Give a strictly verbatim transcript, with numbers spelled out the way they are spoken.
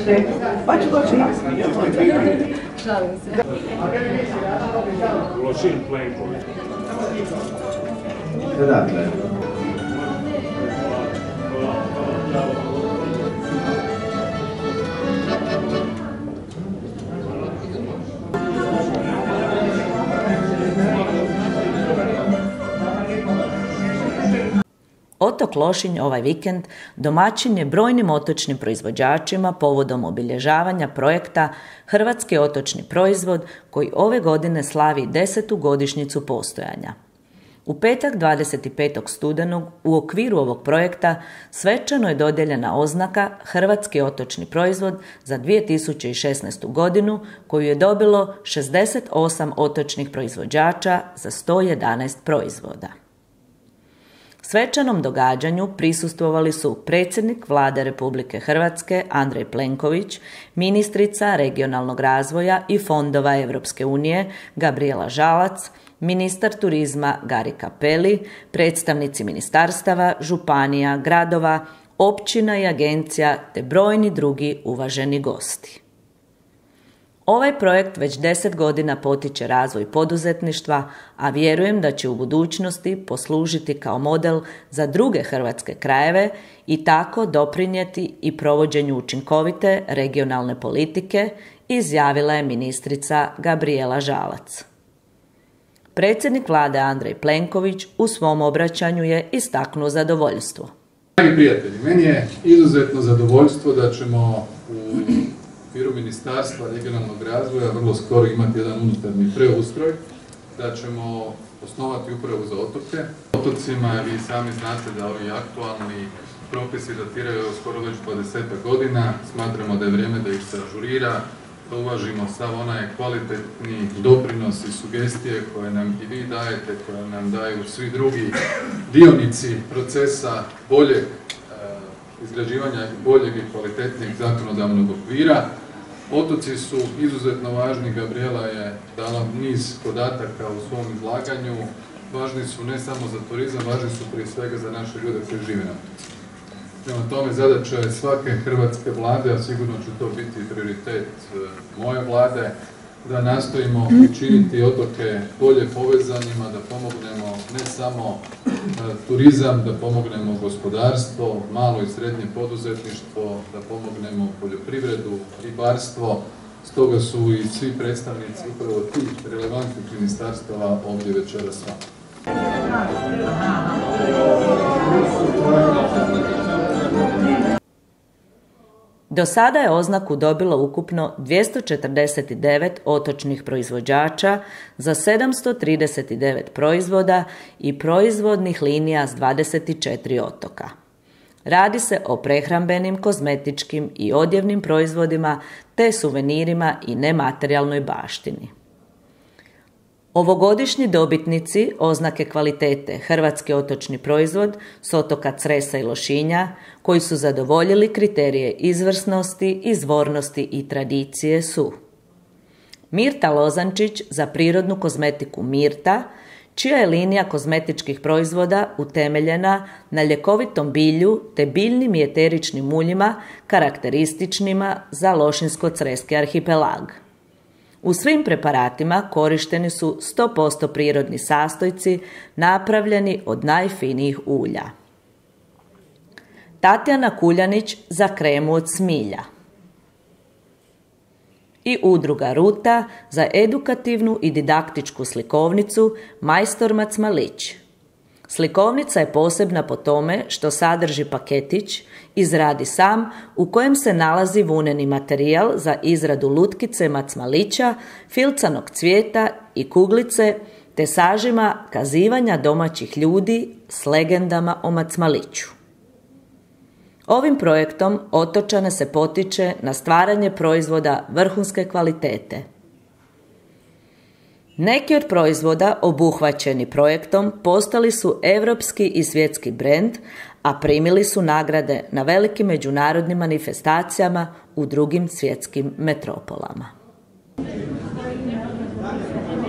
dođite, pa ću doći nas. Šalim se. Lošin Plenković. Dakle. Otok Lošinj ovaj vikend domaćin je brojnim otočnim proizvođačima povodom obilježavanja projekta Hrvatski otočni proizvod koji ove godine slavi desetu godišnjicu postojanja. U petak dvadeset petog studenog u okviru ovog projekta svečano je dodijeljena oznaka Hrvatski otočni proizvod za dvije tisuće šesnaestu godinu koju je dobilo šezdeset osam otočnih proizvođača za sto jedanaest proizvoda. Svečanom događanju prisustvovali su predsjednik Vlade Republike Hrvatske Andrej Plenković, ministrica regionalnog razvoja i fondova Europske unije Gabrijela Žalac, ministar turizma Gari Cappelli, predstavnici ministarstava, županija, gradova, općina i agencija te brojni drugi uvaženi gosti. Ovaj projekt već deset godina potiče razvoj poduzetništva, a vjerujem da će u budućnosti poslužiti kao model za druge hrvatske krajeve i tako doprinijeti i provođenju učinkovite regionalne politike, izjavila je ministrica Gabrijela Žalac. Predsjednik Vlade Andrej Plenković u svom obraćanju je istaknuo zadovoljstvo. Dragi prijatelji, meni je izuzetno zadovoljstvo da ćemo u okviru Ministarstva regionalnog razvoja vrlo skoro imati jedan unutarnji preustroj, da ćemo osnovati upravu za otoke. Otocima, vi sami znate da ovi aktualni propisi datiraju skoro već dvadesetak godina, smatramo da je vrijeme da ih se ažurira, da uvažimo sav onaj kvalitetni doprinos i sugestije koje nam i vi dajete, koje nam daju svi drugi dionici procesa boljeg izgrađivanja boljeg i kvalitetnijeg zakonodavnog okvira. Otoci su izuzetno važni, Gabrijela je dala niz podataka u svom izlaganju. Važni su ne samo za turizam, važni su prije svega za naše ljude koji žive na otocima. Prema tome, zadaća je svake hrvatske vlade, a sigurno će to biti prioritet moje vlade, da nastojimo učiniti otoke bolje povezanima, da pomognemo ne samo turizam, da pomognemo gospodarstvo, malo i srednje poduzetništvo, da pomognemo poljoprivredu, ribarstvo. Stoga su i svi predstavnici upravo tih relevantnih ministarstava ovdje večeras s vama. Do sada je oznaku dobilo ukupno dvjesto četrdeset devet otočnih proizvođača za sedamsto trideset devet proizvoda i proizvodnih linija s dvadeset četiri otoka. Radi se o prehrambenim, kozmetičkim i odjevnim proizvodima te suvenirima i nematerijalnoj baštini. Ovogodišnji dobitnici oznake kvalitete Hrvatski otočni proizvod s otoka Cresa i Lošinja, koji su zadovoljili kriterije izvrsnosti, izvornosti i tradicije su Mirta Lozančić za prirodnu kozmetiku Mirta, čija je linija kozmetičkih proizvoda utemeljena na ljekovitom bilju te biljnim i eteričnim uljima karakterističnima za Lošinsko-Creski arhipelag. U svim preparatima korišteni su sto posto prirodni sastojci napravljeni od najfinijih ulja. Tatjana Kuljanić za kremu od smilja. I udruga Ruta za edukativnu i didaktičku slikovnicu Majstor Macmalić. Slikovnica je posebna po tome što sadrži paketić, izradi sam, u kojem se nalazi vuneni materijal za izradu lutkice macmalića, filcanog cvijeta i kuglice, te sažima kazivanja domaćih ljudi s legendama o Macmaliću. Ovim projektom otočane se potiče na stvaranje proizvoda vrhunske kvalitete. Neki od proizvoda obuhvaćeni projektom postali su europski i svjetski brend, a primili su nagrade na velikim međunarodnim manifestacijama u drugim svjetskim metropolama.